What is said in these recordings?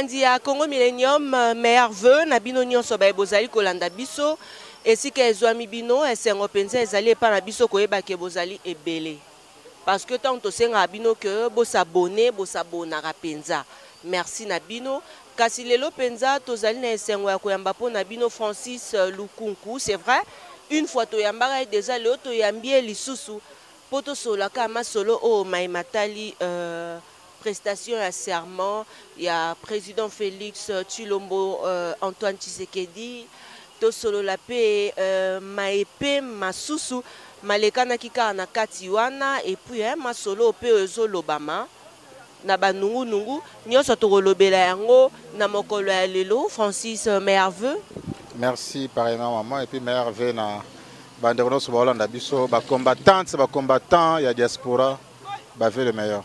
Mokonzi ya Congo Millennium meilleur vœu na bino nyonso ba bozali kolanda biso esika ezwami bino esengo penza ezali epa na biso koyeba ke bozali ebele parce que tant to senga bino que bosabonaka penza merci na bino kasi lelo penza tozali na esengo ya koyamba po na bino Francis Lukunku. C'est vrai une fois to yambaka déjà le to yambie lisusu poto solaka masolo o maimatali prestation à serment, il y a président Félix Tshilombo Antoine Tshisekedi, Tosolo la paix, Maepe, Masusu, Malekana Kika na Katiwana, et puis Masolo pe Zolobama, Naba Nungu Nungu, Nyoso Torolobela Yango, Namokolo Lelo, Francis Merveux. Merci pareillement maman, et puis Merveux na Banderono Sobolanda Biso, combattant, il y a diaspora, le meilleur.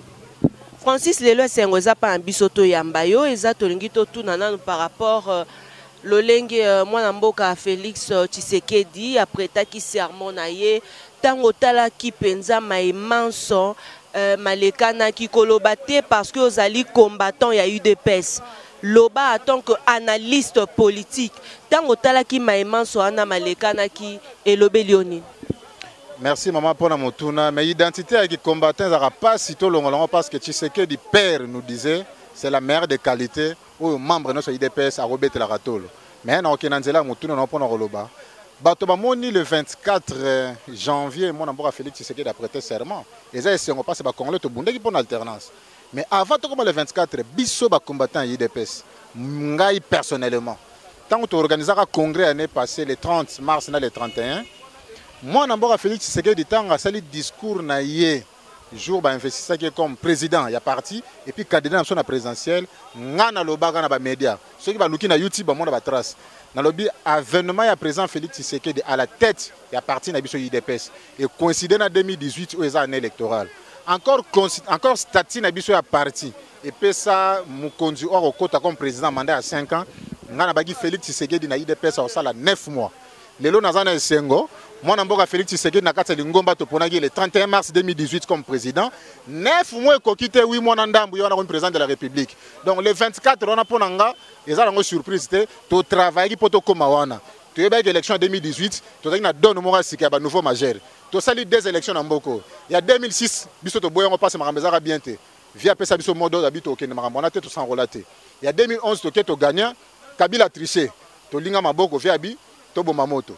Francis lelo esengo eza pa bisoto yambayo eza tolingi to tuna nanu par rapport lolenge mwana mboka Félix Tshisekedi apretaki sermon na ye tango tala ki penza maimanso malekana ki koloba te parce que ozali combattant ya UDPS loba en tant que analyste politique tango tala ki maimanso ana malekana ki elobe lioni. Merci maman pour la motuna. Mais l'identité avec les combattants n'aura pas si tôt long parce que Tshisekedi père nous disait c'est la meilleure des qualités ou membre de notre IDPS à Robert la Ratolo. Mais on a aucun anzela motuna non pas dans Roloba. Batoba moni le 24 janvier mon amour a Félix Tshisekedi a prêté serment. Les gens si on passe ba Congolais to bundé qui pour alternance. Mais avant tout comme le 24 biso ba combattant IDPS ngai personnellement. Tant que tu organises un congrès l'année passée le 30 mars na le 31. Moi, je Félix Tshisekedi a sali discours na yé jour ba investisseur qui est comme président il y a parti et puis candidat à la présidentielle ngana lobaga na ba média ceux qui va looking na YouTube ba mona ba trace na lobby avènement ya président Félix Tshisekedi à la tête il y a parti na biso UDPS et coïncidé na 2018 où année électorale encore statut na biso ya parti et puis ça mukonzi or kota comme président mandat à 5 ans ngana bagi Félix Tshisekedi na UDPS au sala 9 mois lelo nazana esengo moi, je Félix Tshisekedi na kati lingomba to ponagi le 31 mars 2018 comme président. 9 mois ko quitté 8 mois ndambu yo na comme président de la République. Donc le 24 on a ponanga ezala surprise to travailler pour to koma wana. To yeba élection 2018, to na donne mo sika ba nouveau majeur. To sali des élections na mboko. Il y a 2006 biso to boya on passe marambezara bien te. Via pesa biso modo habito okende marambona te to sans relater. Il y a 2011 to keto gagnant Kabila triché. To linga maboko via bi to bomamoto.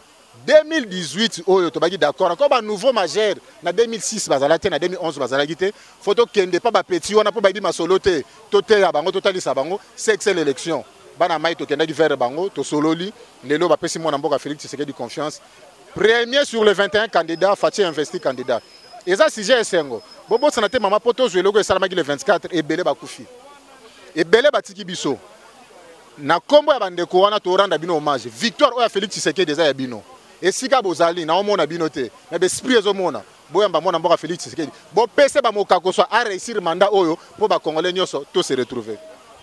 2018 oyo tobaki d'accord encore ba nouveau majeur na 2006 bazalate na 2011 bazalaki photo kende pas ba petit wana po ba di masolo te to te ya bango totalisa bango c'est excellente élection bana mai to kenda ki vers bango to sololi lelo ba pesi mona mboka Félix Tshisekedi confiance premier sur les 21 candidats Fachi investi candidat et ça sujet esengo bobo sanate mama poto jouer logo esalamaki le 24 ebele bakufi ebele batiki biso na kombo ya bandeko wana to randa bino hommage victoire oya Félix Tshisekedi déjà ya bino. Et si Kabozali, na omona binote, mais l'esprit est au monde. Boyamba mona mboka Félix Tshisekedi. Bo pese ba mokako so a réussir mandat oyo pour ba Congolais nyoso to se retrouver.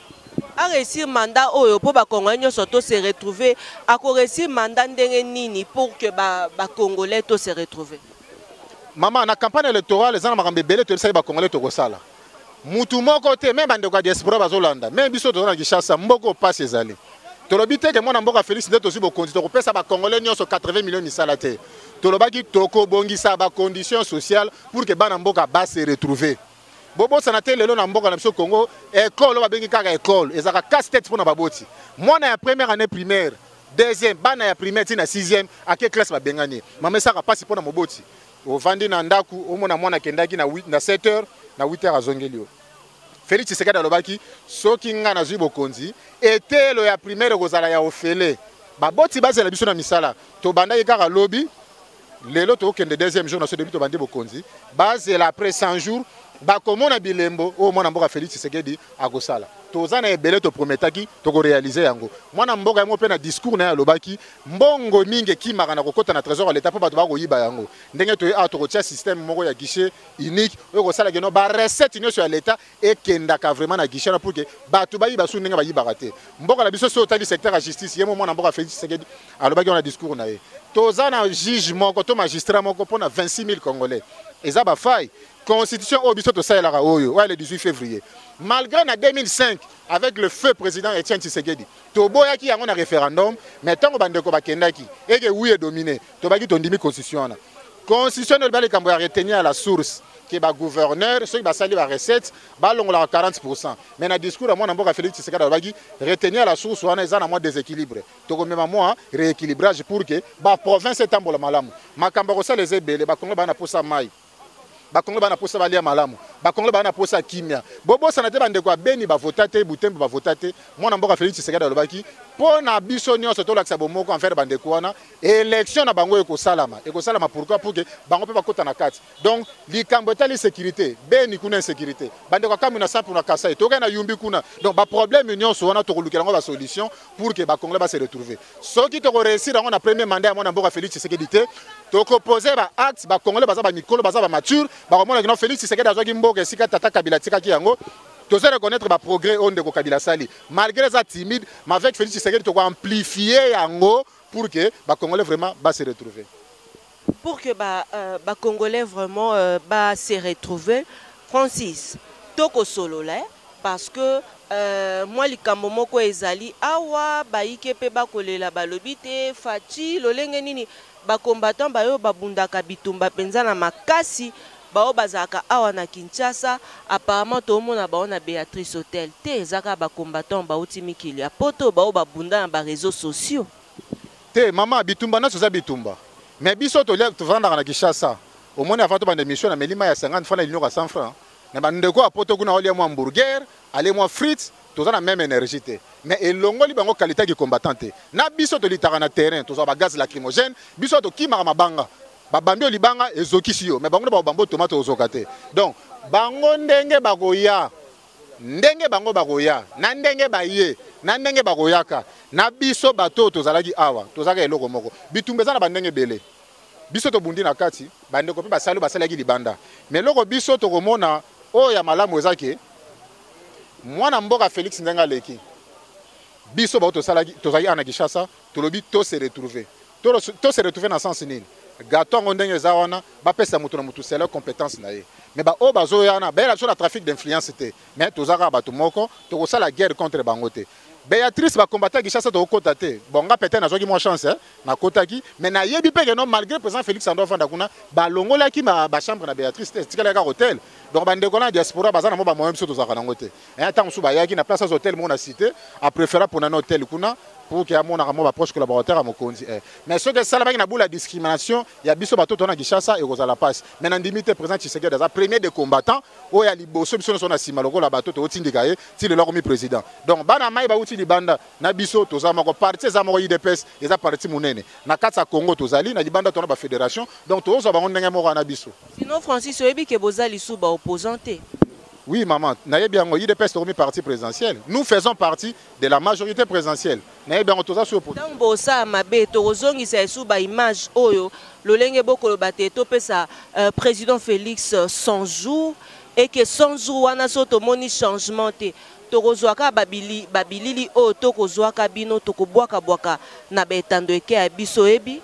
A réussir mandat oyo pour ba Congolais nyoso to se retrouver. A ko réussir mandat ndenge nini pour que ba Congolais to se retrouver. Maman na campagne électorale les gens makambe belé to sali ba Congolais to kosala. Mutu moko te même bande ko diaspora bazolanda. Même biso to na Kinshasa mboko passe ezali. Tolobite ke mwana mboka Félix ndeto aussi bokonzi to kopesa ba Congolais nyonso 80 millions misala te. Tolobaki toko bongisa ba conditions sociales pour que bana mboka ba se retrouver. Bobo sanate lelo na mboka na biso Congo école ba bengi kaka école ezaka casse-tête pour na baboti. Mwana ya première année primaire, deuxième bana ya primaire tina sixième à quelle classe ba bengani. Mama saka passe pour na moboti. O vandi na ndaku o mwana kendaki na 8 na 7h na 8h azongelio. Félix Tshisekedi alobaki soki nga na zwi bokonzi etelo ya primaire kozala ya ofele baboti bazela biso na misala to banda kaka lobby lelo to kende deuxième jour na so début to bandi bokonzi bazela après 100 jours bakomona bilembo o mwana mboka Félix Tshisekedi akosala tozana ebele to prometaki to ko réaliser yango mwana mboka yango pe na discours na alobaki mbongo mingi kimaka na kokota na trésor à l'état po bato ba koyiba yango ndenge to a to kotia système moko ya guichet unique o ko sala geno ba recette nyonso ya l'état et kendaka vraiment na guichet pour que bato ba yiba su ndenge ba yiba raté mboka la biso so tali secteur ya justice yemo mwana mboka Félix Tshisekedi alobaki na discours na ye tozana juge moko to magistrat moko pona 26 000 congolais eza ba faille constitution au biso to saela oyo ouais le 18 février malgré en 2005 avec le feu président Etienne Tshisekedi to boyaki yango na référendum mais tango bandeko bakendaki et que oui est dominé to baki to ndimi constitution constitution le bali kambo ya retenir à la source qui est gouverneur ceux qui va salir la recette balongola 40%. Mais dans le discours à moi n'importe Félix Tshisekedi bagi retenir la source on est en moins déséquilibre to ko même moi rééquilibrage pour que ba province etambola malamu makambo ko sa les ebele ba kongo bana posa mai ba kongo bana posa balia malamu ba kongo bana posa kimia bobo sana te bande ko beni ba votate butembe ba votate moi n'importe Félix Tshisekedi bagi pour na biso nyonso to lakisa bomoko en faire bande ko wana élection na bango eko salama pourquoi pour que bango pe bakota na kati donc likambo tali sécurité beni kuna insécurité bande ko kamuna sample na kasa to na yumbi kuna donc ba problème nyonso wana to kolukela ngo ba solution pour que ba kongo ba se retrouver ce qui to réussir na premier mandat moi n'importe Félix Tshisekedi te to ko poser ba acte ba kongo baza ba mikolo baza ba mature ba komona que Félix Tshisekedi azwaki mboka sika tata Kabila tikaki yango. Tu sais reconnaître le progrès on de Kabila Sali. Malgré ça timide, mais avec Félix Tshisekedi, tu vas amplifier yango pour que les Congolais vraiment se retrouvent. Pour que les Congolais vraiment se retrouvent, Francis, toko solo là, parce que moi les Kambomoko ezali awa baike pe bakolela balobite fachi lolenge nini ba combattant bayo babundaka bitumba penza na makasi. Bao bazaka awa na Kinshasa apparemment tout le monde a baona Béatrice Hôtel te zaka ba combattant ba utimikili apoto bao babunda na ba réseaux sociaux te maman bitumba na soza bitumba mais biso to lek to vanda na Kinshasa au moins avant to bande mission na melima ya 50 francs na l'union à 100 francs na bande ko apoto kuna olia mo hamburger aller mo frites toza na même énergie te mais elongoli bango qualité ki combattante na biso to litara na terrain toza ba gaz lacrymogène biso to kimaka mabanga babambi olibanga ezokisi yo mais bango ba bambo tomate ozokate donc bango ndenge bakoya ndenge bango bakoya na ndenge baye na ndenge bakoyaka na biso bato tozalaki awa tozaka eloko moko bitumbeza na bandenge belé biso to bundi na kati bandeko pe basalaki libanda mais loko biso to komona o ya malamu ezake mwana mboka Félix ndenga leki biso ba tozalaki ana Kinshasa tolobi to se retrouver dans sens nini gâteau ngondenge zawana ba pesa mutu na mutu c'est leur compétence na ye mais ba o bazo yana ba la sur la trafic d'influence te mais tozaka ba tumoko to ko sala guerre contre bangote Béatrice va combattre Kinshasa to kota te bonga peut-être na zoki mo chance na kotaki mais na yebi pe que non malgré président Félix Antoine Fandakuna ba longola ki ba chambre na Béatrice te tikala ka hôtel donc bande ko na diaspora bazana mo ba moyen biso tozaka nangote et tant musu ba yaki na place hôtel mo na cité a préférer pour na hôtel kuna pour que mon aramo proche collaborateur à mon conduit mais ce que ça la boule la discrimination il y a biso bato tona Kinshasa et Rosa la passe mais en limite présent Tshisekedi dans premier des combattants o ya liboso biso na sima loko la bato to tindika ye ti le leur président donc bana mai ba uti libanda na biso toza moko parti za moko IDPS eza parti munene na katsa Congo tozali na libanda tona ba fédération donc tozo ba ndenge moko na biso sinon Francis oyebi ke bozali sous ba opposanté. Oui, maman, il y a des parti présidentiel. Nous faisons partie de la majorité présidentielle. Nous avons tous sur le ça mabe torozongi c'est sous ba image oyo lolenge boko bateto pesa président Félix 100 jours et que 100 jours wana soto moni changement te torozwaka babilili o tokozwaka bino tokobwaka na betando eke ya biso ebi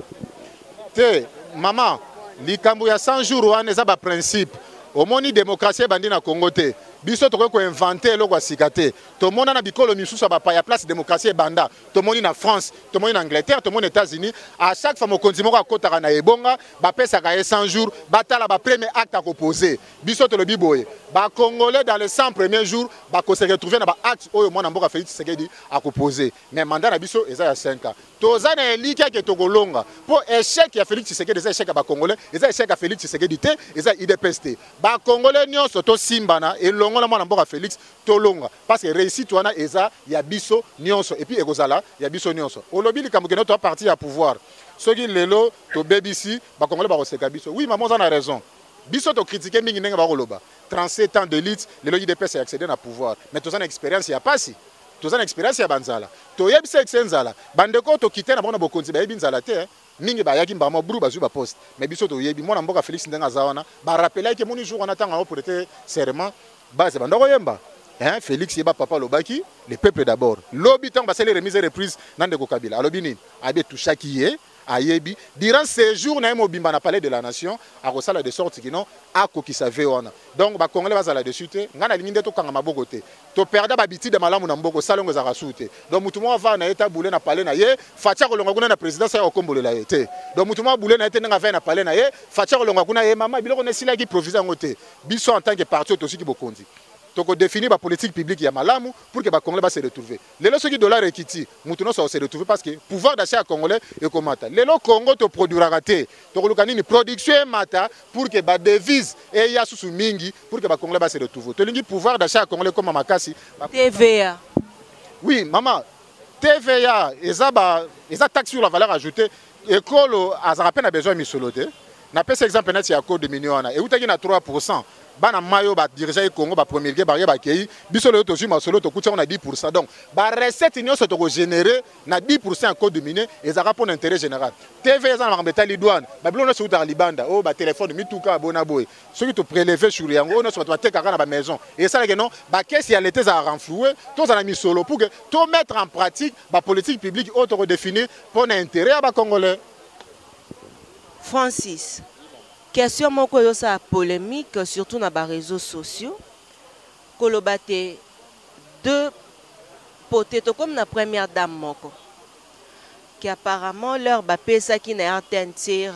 te maman likambo ya 100 jours wana eza ba principe au moni démocratie bandi na Congo te biso to ko inventer loko sikate to mona na bikolo misusu ba pa ya place démocratie banda to moni na France to moni na Angleterre to moni États-Unis à chaque fois mo konzimo ko akota na ebonga ba pesa ka 100 jours batala ba premier acte à proposer biso to le biboye ba congolais dans les 100 premiers jours ba ko se retrouver na ba acte oyo mona mboka Félix Tshisekedi a proposer mais mandat na biso eza ya 5 ans toza na elika ke to kolonga pour échec ya Félix Tshisekedi eza échec ba congolais eza échec ya Félix Tshisekedi te eza IDPS te ba congolais nyonso to simbana elongo na mwana mboka Félix tolonga parce que réussite wana eza ya biso nyonso et puis ekozala ya biso nyonso olobi likambo ke notre parti à pouvoir soki lelo to BBC ba congolais ba koseka biso oui maman on a raison biso to critiquer mingi ndenge ba koloba 37 ans d'élite lelo IDPS a accéder na pouvoir mais to za na expérience ya pasi to za na expérience ya banzala to yebisa exenzala bandeko to quitter na bona bokonzi ba yebinzala te mingi ba yaki mbamo bru ba zuba poste mais biso to yebi mwana mboka Félix ndenga zawana ba rappeler que moni jour on attend en pour être serment base bandoko yemba hein Félix yeba papa lobaki le peuple d'abord lobi tant ba les remises et reprises nande ko Kabila alobi nini abe touchaki ye ayebi durant ces jours na mobimba na palais de la nation a resala de sorte que non akokisa vewana donc ba congolais bazala dessus te ngana lingi ndeto kanga maboko te to perda ba biti de malamu na mboko salongo za rasute donc mutumo va na eta boule na palais na ye fatia kolonga kuna na présidence ya okombolela ye te donc mutumo boule na ete nga va na palais na ye fatia kolonga kuna ye mama biloko ne sila ki proviser ngote biso en tant que parti to siki bokondi donc définir la politique publique ya malamu pour que les Congolais va se retrouver. Les lois qui dollar ekiti, mutuno ça se retrouver parce que pouvoir d'achat congolais et komata. Les lois Congo te produira raté. Donc lukani ni production mata pour que ba devise et ya susu mingi pour que les Congolais va se retrouver. To lingi pouvoir d'achat congolais comme makasi. TVA. Oui, maman. TVA, eza taxe sur la valeur ajoutée. École a peine besoin de misoloté. Na pese exemple net ya code de million et outaki na 3%. Bana mayo ba diriger Congo ba premier ba ba kei biso le to juma solo to kutia on a 10%. Donc ba recette union se to générer na 10% en code de mine et ça rapporte intérêt général. TV za na mbeta li douane ba bilo no se uta libanda oh ba téléphone mituka bona boy. Ce qui te prélever sur yango no se to te kaka na ba maison et ça que non ba caisse ya l'été za renflouer to za na mi solo pour que to mettre en pratique ba politique publique auto redéfinir pour intérêt à ba congolais. Francis, question moko yo sa polémique surtout dans les réseaux sociaux. Kolobate deux poteaux comme la première dame moko qui apparemment leur bapé ça qui n'a tentir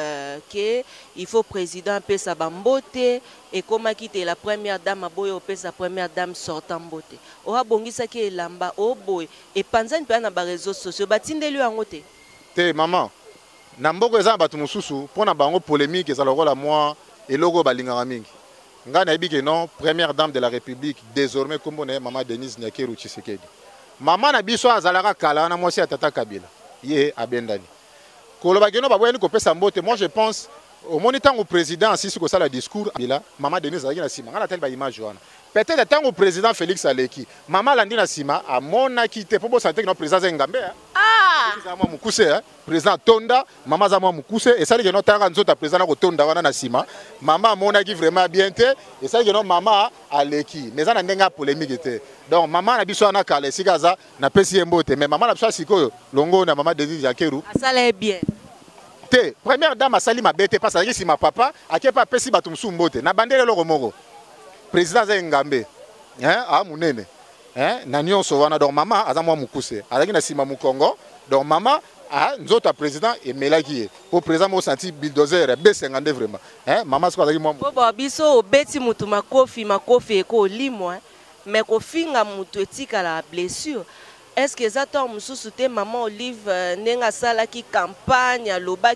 que il faut président pe sa bambote et comment quitter la première dame a boy pe sa première dame sortant beauté. Ora bongisa ki lamba o boy et panzani pe na ba réseaux sociaux batindelu angote. Te maman Namboko eza batu mususu pona bango polémique eza lokola moi et logo balingaka mingi. Nga na que non première dame de la République désormais comme on est maman Denise Nyakeru Tshisekedi. Maman na biso azalaka kala na mwasi ya tata Kabila. Ye abendani. Koloba geno ba boyeni ko pesa mbote moi je pense au monitant au président assis ko sala discours bila maman Denise azaki na sima ngana tel ba image wana. Peut-être tant au président Félix Aleki maman landi na sima a mona quitté pour santé que notre président Ngambe. Zama mukuse président Tonda maman zama mukuse et ça que notre tanga nzota président ko Tonda wana na sima maman mona qui vraiment bien te et ça que non maman Aleki mais ça na ndenga polémique te donc maman na biso na kala sikaza na pesi mbote mais maman na biso sikoyo longo na maman Denise Yakeru ça l'est bien te première dame asali mabete parce que si ma papa akepa pesi batumsu mbote na bandele loko moko président Ngambe a munene na nyonso wana donc maman azamwa mukuse azaki na sima mu Congo donc maman nzoto président et melaki pour président mo senti bulldozer B52 vraiment maman ce azaki moi bo biso obeti mutu makofi eko limwa mais ko finga mutu etika la blessure. Est-ce que ça tombe sous te maman Olive nenga sala ki campagne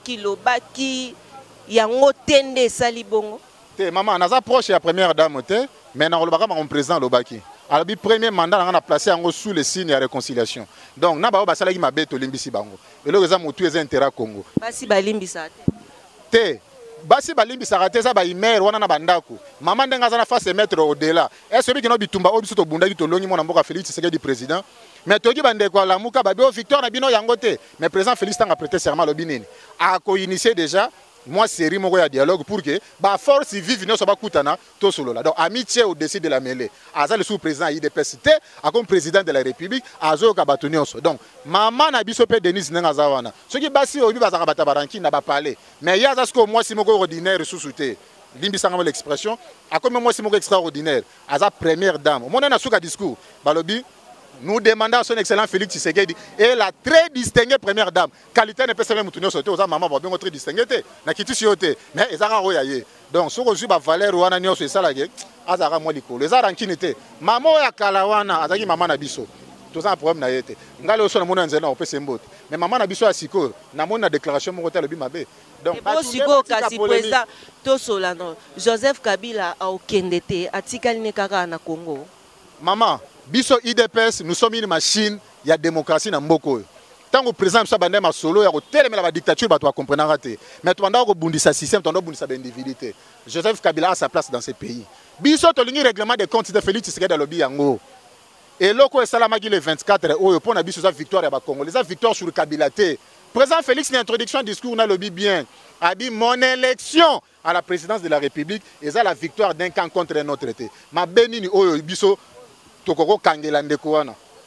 lobaki yango tende sali bongo te maman naza proche ya première dame te mais na lobaka mon président lobaki alors le premier mandat on a placé en sous le signe de réconciliation donc na ba ba sala ki mabeto limbisi bango et le reza mutu eza intérêt Congo basi balimbisa te basi balimbisa te za ba imer wana na bandako maman ndenga za na face mettre au delà est celui qui no bitumba obiso to bundaki to longi mona mboka Félix Tshisekedi président mais toki bande ko la muka ba bio victoire na bino yango te mais président Félix tanga prêter serment lo binini a ko initier déjà moi série moko ya dialogue pour que ba force vive ne soit pas kutana to solo là donc amitié au dessus de la mêlée aza le sous-président IDPS te a comme président de la République azo ka batonioso donc maman na biso pe Denise nenga zawana ce qui basi obi bazaka bata baranki na ba parler mais ya za ce que moi si moko ordinaire sous-souté limbisa ngamo l'expression a comme moi si moko extraordinaire aza première dame mon na suka discours balobi nous demandons à son excellent Félix Tshisekedi et la très distinguée première dame. Qualité ne peut pas même tenir sauter aux maman va bien très distinguée. Na kiti sioté mais ezara royaye. Donc ce que je ba valeur wana nyoso ça la gué azara mo liko. Les ara nkinité. Maman ya kalawana azaki maman na biso. Tout ça problème na yete. Ngale oso na mona nzela on peut sembote. Mais maman na biso ya siko na mona déclaration mo côté le bimabe. Donc pas siko kasi président to solano Joseph Kabila a okendete atikali ne kaka na Congo. Maman biso IDPS nous sommes une machine il y a démocratie na mboko tant que président ça bandé ma solo ya ko telemela ba dictature ba to comprendre raté mais to banda ko bundisa système to bundisa ba individualité Joseph Kabila a sa place dans ce pays biso to lingi règlement des comptes de Félix Tshisekedi lobby yango et loko salama ki le 24 oyo pona biso za victoire ya ba Congolais za victoire sur Kabila te président Félix ni introduction discours na lobby bien a dit mon élection à la présidence de la République et ça la victoire d'un camp contre un autre te ma benini oyo biso tokoko kangela ndeko wana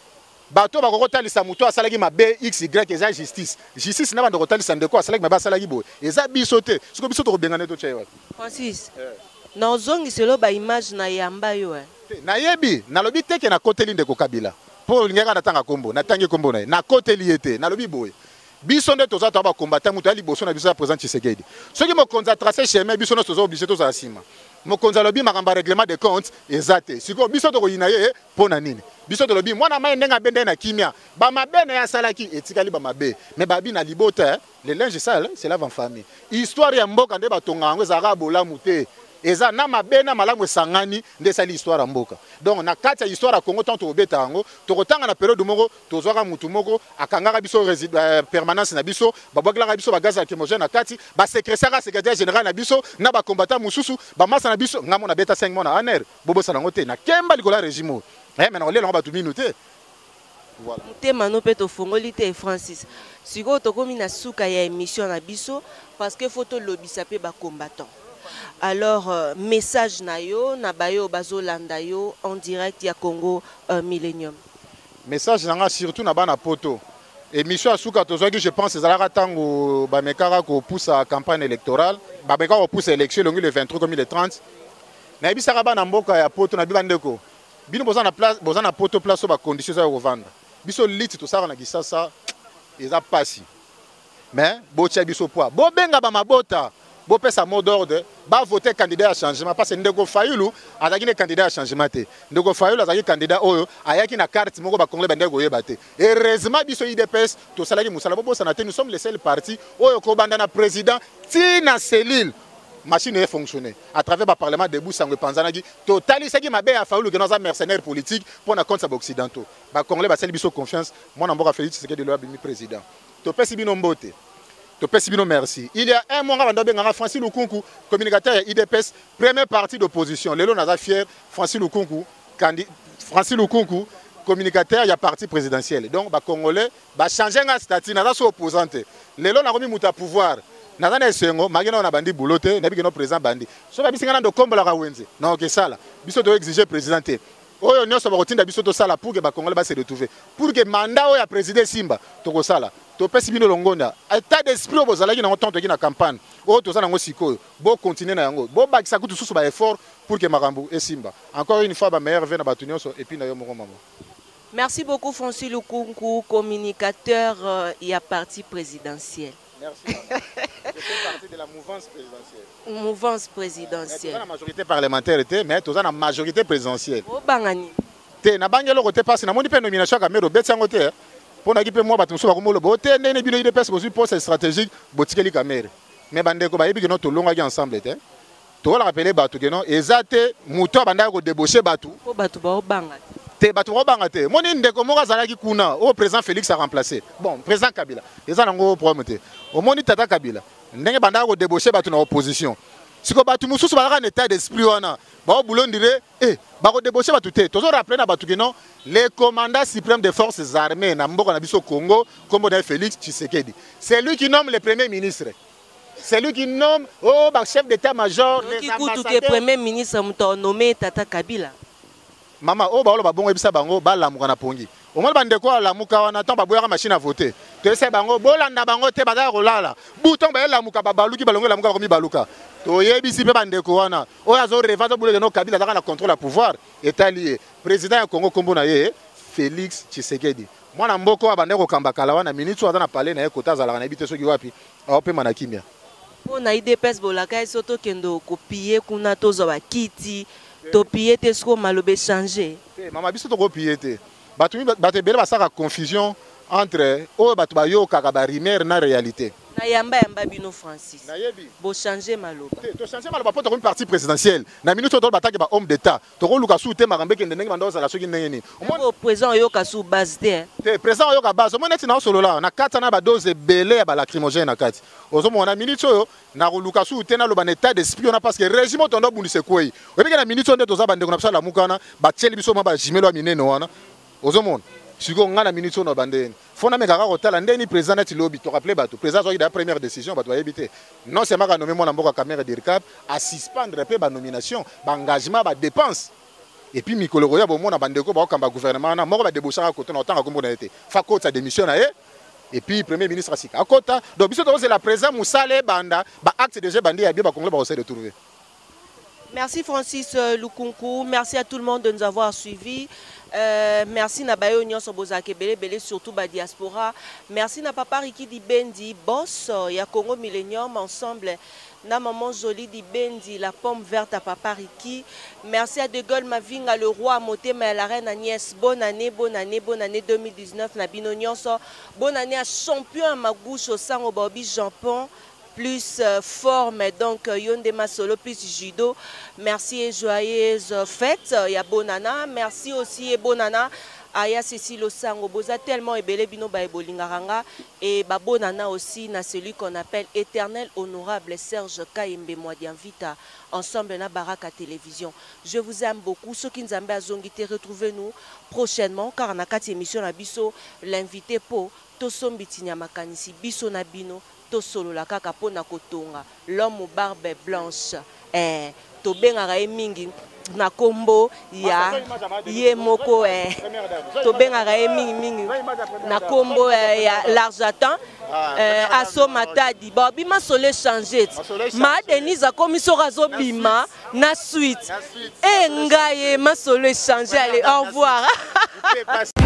bato bakokotalisa muto asalaki mabe x y eza justice justice na bando kotalisa ndeko asalaki mabe asalaki boye eza biso te siko biso tokobengana to chaiwa Francis na ozongiselo ba image na yamba yo nayebi nalobi teke na koteli ndeko Kabila po lingaka natanga kombo natangi kombo na na koteli ete nalobi boye biso nde toza to ba combattant muto ali boso na biso ya président Tshisekedi soki mo konza tracer chemin biso no toza obligé toza sima mo konza lobi makamba règlement de compte ezate siko biso to koyina ye pona nini biso to lobi mwana mai ndenga bende na kimia ba mabene ya salaki etikali ba mabe mais babi na libota le linge sale c'est la famille histoire ya mboka nde batonga yango ezaka bolamu te eza na mabe na malamu esangani nde sali histoire ya mboka donc na kati ya histoire ya Congo tant tobeta yango tokotanga na période moko tozwaka mutu moko akangaka biso permanence na biso babwakelaka biso bagaz lacrymogène na kati basekresaka secrétaire général na biso na bakombata mususu bamasa na biso ngamo na beta 5 mois na aner bobosala yango te na kemba likola régime maintenant olela ngo batu minu te voilà mutema no pe tofongoli te Francis siko tokomi na suka ya émission na biso parce que faut to lobisa pe ba combattant. Alors, message nayo, nabayo bazolanda yo en direct ya Congo Millennium. Message nanga surtout na bana poto. Émission asuka tozaki je pense ezalaka tango ba mekaka ko pousse campagne électorale, ba mekaka ko pousse élection le 23 comme le 30. Na bisaka bana mboka ya poto na bibandeko. Bino bozana place, bozana poto place ba conditions za revendre. Biso lit to sara na kisasa eza pasi. Mais botia biso poa. Bo benga ba mabota. Bo pesa mot d'ordre, ba voter candidat à changement parce que ndeko Fayulu azaki ne candidat à changement te. Ndeko Fayulu azaki candidat oyo ayaki na carte moko ba congolais bandeko yeba te. Heureusement biso IDPS to salaki musala bo sanate nous sommes les seuls partis oyo ko banda na président tina cellule machine est fonctionner à travers le parlement debout sangue panzanaki totali saki mabe ya Fayulu que nos mercenaires politiques pour na compte occidentaux. Ba congolais ba sali biso confiance, moi na mboka Félix Tshisekedi de bimi président. To pesi bino mbote. Merci. Il y a un mois, Francis Lukunku, communicateur IDPS, première partie d'opposition. Lélo Naza fier, Francis Lukunku, communicateur, il y a parti présidentiel. Donc, les Congolais, changer de statut, Naza sont opposante. Lélo n'a remis mouta pouvoir. Naza n'a sengo, magana na bandi boulotte, n'a pas président bandi. So ba bisingana do kombo la kawenze. Non, que ça là. Biso doit exiger présidenté. Oyo nyonso ba kotinda biso to sala pour que ba Congolais ba se retrouver. Pour que mandat oya président Simba, to ko sala. Topesi bino longonda état d'esprit bozalaki na tonto ki na campagne o tozana ngo sikoyo bo continuer na yango bo bakisa kutu susu ba effort pour que makambo esimba encore une fois ba meilleur vena batunyo so et puis na yo moko mama. Merci beaucoup Francis Lukunku, communicateur et à parti présidentiel. Merci. Je fais partie de la mouvance présidentielle. Mouvance présidentielle. La majorité parlementaire était mais tozana la majorité présidentielle. O bangani. Te na bangelo côté passe na moni pe nomination ka mero betsango te. Pour na kipe moi batu so bakomolo bote nene bino ide pesa bozu poste stratégique botikeli kamere mais bandeko ba yebi que notre longa ki ensemble te to la rappeler batu que non ezate muto banda ko débaucher batu o batu ba obanga te batu ba obanga te moni ndeko moka zalaki kuna au président Félix a remplacé bon président Kabila ezana ngo problème te au moni tata Kabila ndenge banda ko débaucher batu na opposition siko batu mususu ba na état d'esprit wana ba bulondire ba ko débaucher batu te tozo rappeler na batu que non les commandants suprêmes des forces armées na mboka na biso Congo comme Félix Tshisekedi c'est lui qui nomme le premier ministre c'est lui qui nomme chef d'état-major les ambassadeurs qui premier ministre muto nommé tata Kabila mama ba lo ba bongo ebisa bango ba lamuka na pongi au moins bande ko lamuka wana tant ba boyaka machine à voter to ese bango bolanda bango te ba ko lala bouton ba lamuka ba baluki balongo lamuka ko mi baluka to yebisi pe bande ko wana oya zo revazo boule no Kabila za na contrôle à pouvoir état lié président ya Congo kombo na ye Félix Tshisekedi mwana mboko abande ko kamba kala wana minute aza na parler na ye kota za la na bité soki wapi aope mana kimia on a idée pes bolaka soto kendo copier kuna tozo ba kiti to pied te sko malobe changer mama biso to ko pied te batu bele basaka confusion entre batu ba yo kaka ba rumeur na réalité na yamba bino Francis bo changer maloba to changer maloba pour une partie présidentielle na minute to bataki ba homme d'état to ko luka su te makambe ke ndenge bando za la soki ndenge ni o président yo ka su base te président yo ka base mo neti na solo la na kata na ba dose belé ya ba lacrymogène na kati ozo mona minute yo na ko luka su te na lo ba état d'esprit on parce que régime to ndo bundise kwei obi ke na minute ndo to za bande ko na psa la mukana ba tieli biso ma ba jimelo ya minene wana ozo mona siko ngana minute no bandeni fona mekaka kotala ndeni président neti lobi to rappeler bato président zo ida première décision bato bayebite non c'est maka nommé mona mboka caméra d'IRCAP à suspendre pe ba nomination ba engagement ba dépense Et puis mikolo roya bon mona bandeko ba kamba gouvernement na moko ba déboucher à côté na temps ko mbona été fa côté sa démission na et puis premier ministre asika à côté donc biso to la présence musale banda ba acte déjà bandi ya bien ba congolais ba essayer de trouver. Merci Francis Lukunku, merci à tout le monde de nous avoir suivis. Merci na bayo nyonso bozake belé surtout ba diaspora. Merci na papa Riki di Bendi boss ya Congo Millennium ensemble. Na maman jolie di Bendi la pomme verte à papa Riki. Merci à De Gaulle Mavinga le roi Motema et la reine Agnès. Bonne année 2019 na bino nyonso. Bonne année à champion Magouche au sang au Bobby Jampon. Plus forme, donc Yonde Masolo, plus judo. Merci et joyeuse fête. Il y a Bonana. Merci aussi et Bonana. Aya Cécile Osango. Boza tellement ebele bino ba ebolingaranga. Et ba Bonana aussi, na celui qu'on appelle éternel honorable Serge Kaimbe Mwadianvita. Ensemble na Baraka Télévision. Je vous aime beaucoup. Ceux qui nous aiment à Zongité, retrouvez-nous prochainement. Car on a 4 émissions à Bisso. L'invité pour Tosombi Makanisi. Bisso Nabino. Tosolo la kaka pona kotonga l'homme aux barbes blanches to bengaka mingi na kombo ya ye moko to bengaka mingi na kombo ya l'argent aso matadi ba bima sole changer ma Denise a commission razo bima na suite ngaye ma sole changer allez au revoir.